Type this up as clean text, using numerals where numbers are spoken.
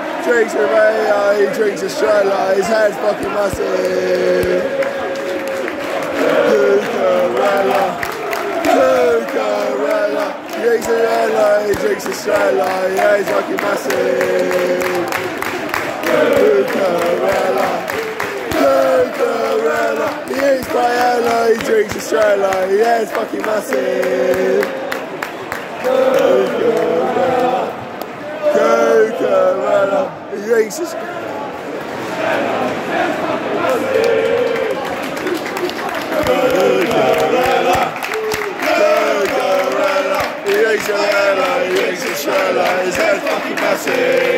drinks a paella, he drinks Estrella, his head's fucking massive. Cucurella, Cucurella, he drinks Estrella, he drinks Estrella, his head's fucking massive. Cucurella, Cucurella, he eats paella, he drinks Estrella, his head's fucking massive. Cucurella, Cucurella, he drinks Estrella. Cucurella, Cucurella, he drinks Estrella, his head's fucking massive.